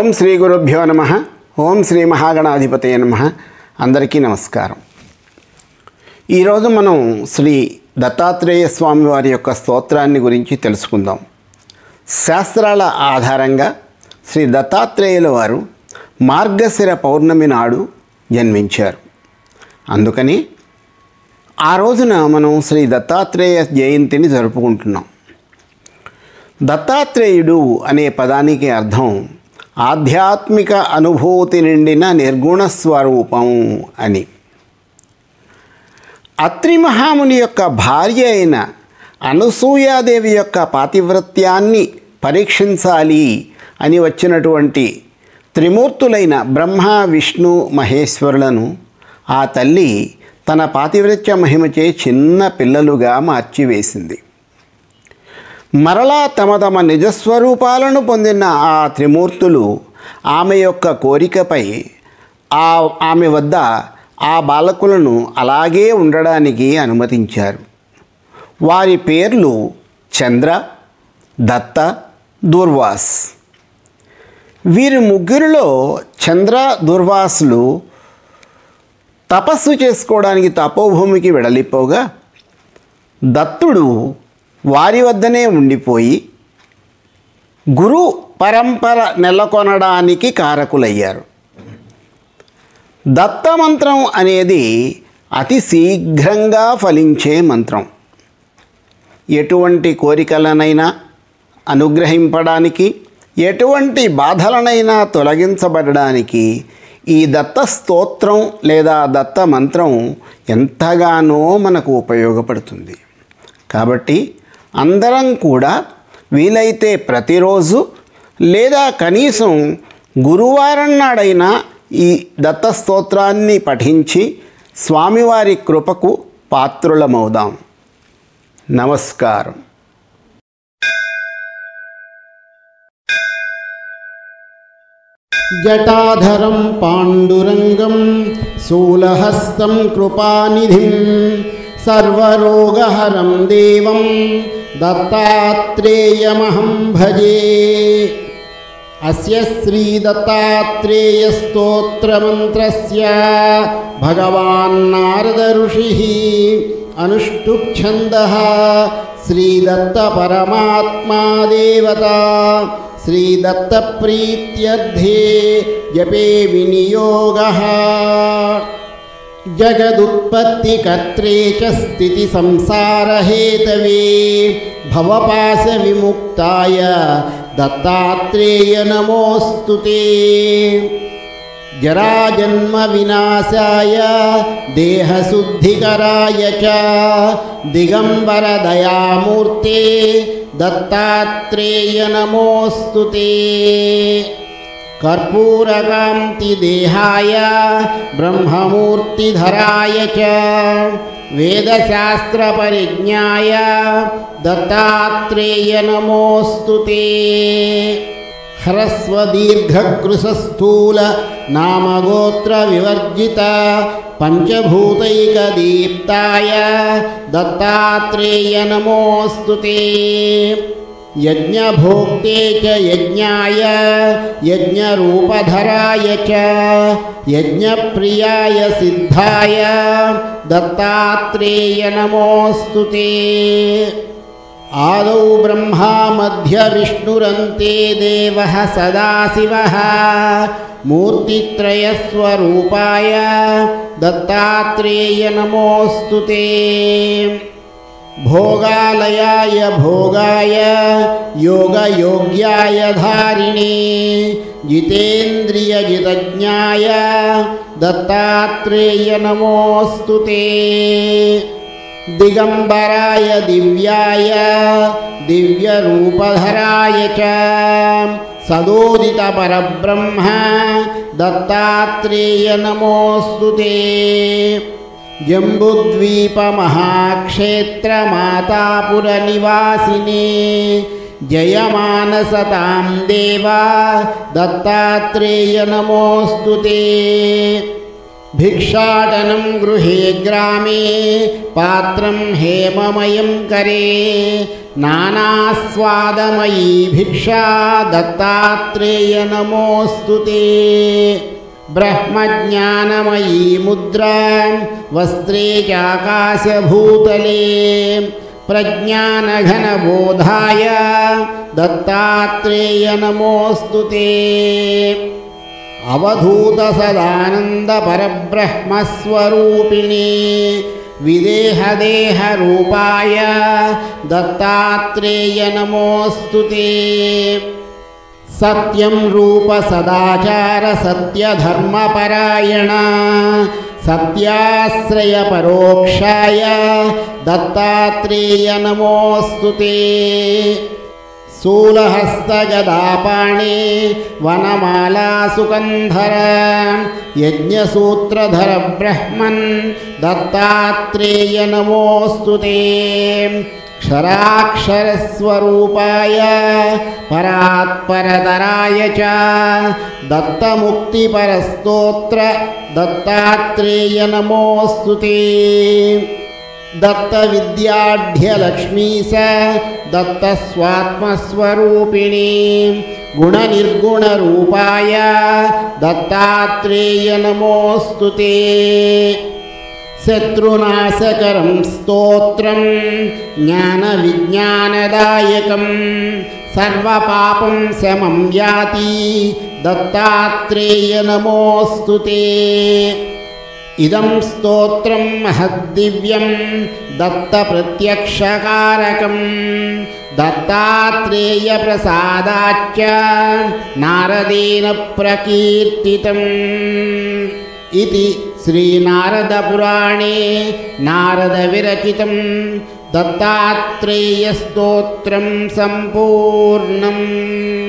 ఓం శ్రీ గురుభ్యో నమః. ఓం శ్రీ మహాగణాధిపతయే నమః. అందరికీ నమస్కారం. ఈరోజు మనం శ్రీ దత్తాత్రేయ స్వామి వారి యొక్క స్తోత్రాన్ని గురించి తెలుసుకుందాం. శాస్త్రాల ఆధారంగా శ్రీ దత్తాత్రేయుల వారు మార్గశిర పౌర్ణమి నాడు జన్మించారు. అందుకని ఆ రోజున మనం శ్రీ దత్తాత్రేయ జయంతిని జరుపుకుంటున్నాం. దత్తాత్రేయుడు అనే పదానికి అర్థం ఆధ్యాత్మిక అనుభూతి నిండిన నిర్గుణ స్వరూపం అని. అత్రి మహాముని యొక్క భార్య అయిన అనసూయాదేవి యొక్క పాతివ్రత్యాన్ని పరీక్షించాలి అని వచ్చినటువంటి త్రిమూర్తులైన బ్రహ్మ, విష్ణు, మహేశ్వరులను ఆ తల్లి తన పాతివ్రత్య మహిమచే చిన్న పిల్లలుగా మార్చివేసింది. మరలా తమ తమ నిజస్వరూపాలను పొందిన ఆ త్రిమూర్తులు ఆమె యొక్క కోరికపై ఆమె వద్ద ఆ బాలకులను అలాగే ఉండడానికి అనుమతించారు. వారి పేర్లు చంద్ర, దత్త, దుర్వాస్. వీరి ముగ్గురిలో చంద్ర, దుర్వాసులు తపస్సు చేసుకోవడానికి తపోభూమికి వెడలిపోగా దత్తుడు వారి వద్దనే ఉండిపోయి గురు పరంపర నెలకొనడానికి కారకులయ్యారు. దత్తమంత్రం అనేది అతి శీఘ్రంగా ఫలించే మంత్రం. ఎటువంటి కోరికలనైనా అనుగ్రహింపడానికి, ఎటువంటి బాధలనైనా తొలగించబడడానికి ఈ దత్త స్తోత్రం లేదా దత్త మంత్రం ఎంతగానో మనకు ఉపయోగపడుతుంది. కాబట్టి అందరం కూడా వీలైతే ప్రతిరోజు లేదా కనీసం గురువారం నాడైనా ఈ దత్త స్తోత్రాన్ని పఠించి స్వామివారి కృపకు పాత్రులమవుదాం. నమస్కారం. జటాధరం పాండురంగం శూలహస్తం కృపానిధిం సర్వరోగహరం దేవం దత్తాత్రేయమహం భజే. అస్య శ్రీ దత్తాత్రేయ స్తోత్రమంత్రస్య భగవాన్ నారద ఋషిః అనుష్ఠుప్ ఛందః శ్రీ దత్త పరమాత్మా దేవతా శ్రీ దత్త ప్రీత్యర్థే జపే వినియోగః. జగదుత్పత్తికర్త్రే చ స్థితి సంసారహేతవే భవపాశ విముక్తాయ దత్తాత్రేయ నమోస్తుతే. జరాజన్మ వినాశాయ దేహశుద్ధికరాయ చ దిగంబర దయామూర్తే దత్తాత్రేయ నమోస్తుతే. కర్పూరకాంతి దేహాయ బ్రహ్మమూర్తిధరాయ చ వేదశాస్త్ర పరిజ్ఞాయ దత్తాత్రేయ నమోస్తుతే. హ్రస్వ దీర్ఘకృశస్థూల నామగోత్ర వివర్జిత పంచభూతైక దీప్తాయ దత్తాత్రేయ నమోస్తుతే. యజ్ఞభోక్తే చ యజ్ఞాయ యజ్ఞరూపధరాయ చ యజ్ఞప్రియాయ సిద్ధాయ దత్తాత్రేయ నమోస్తుతే. ఆదౌ బ్రహ్మా మధ్య విష్ణురంతే దేవః సదాశివః మూర్తిత్రయస్వరూపాయ దత్తాత్రేయ నమోస్తుతే. భోగాలయాయ భోగాయ యోగయోగ్యాయ ధారిణే జితేంద్రియజితజ్ఞాయ దత్తాత్రేయ నమోస్తుతే. దిగంబరాయ దివ్యాయ దివ్యరూపధరాయ చ సదోదిత పరబ్రహ్మ దత్తాత్రేయ నమోస్తుతే. జంబుద్వీప మహాక్షేత్ర మాతాపుర నివాసినే జయమానసతాం దేవా దత్తాత్రేయ నమోస్తుతే. भिक्षाटनं गृहे ग्रामे पात्रं हेममयं करे नानास्वादमयी भिक्षा दत्तात्रेय नमोऽस्तु ते ब्रह्मज्ञानमयी मुद्रा वस्त्रे चाकाशभूतले प्रज्ञानघनबोधाय दत्तात्रेय नमोऽस्तु ते अवधूतसदानन्दपरब्रह्मस्वरूपिणे विदेहदेहरूपाय दत्तात्रेय नमोऽस्तु ते सत्यं रूप सदाचार सत्यधर्मपरायण सत्याश्रयपरोक्षाय दत्तात्रेय नमोऽस्तु ते शूलहस्तगदापाणे वनमालासुकन्धर यज्ञसूत्रधर ब्रह्मन् दत्तात्रेय नमोऽस्तु ते क्षराक्षरस्वरूपाय परात्परतराय च दत्तमुक्तिपरस्तोत्र दत्तात्रेय नमोऽस्तु ते दत्तविद्याढ्यलक्ष्मीश दत्तस्वात्मस्वरूपिणी गुणनिर्गुणरूपाय दत्तात्रेय नमोऽस्तु ते शत्रुनाशकरं स्तोत्रं ज्ञानविज्ञानदायकं सर्वपापं शमं याति दत्तात्रेय नमोऽस्तु ते इदं स्तोत्रं महद्दिव्यं दत्तप्रत्यक्षकारकं दत्तात्रेयप्रसादाच्च नारदेन प्रकीर्तितम् इति श्रीनारदपुराणे नारदविरचितं दत्तात्रेयस्तोत्रं सम्पूर्णम्।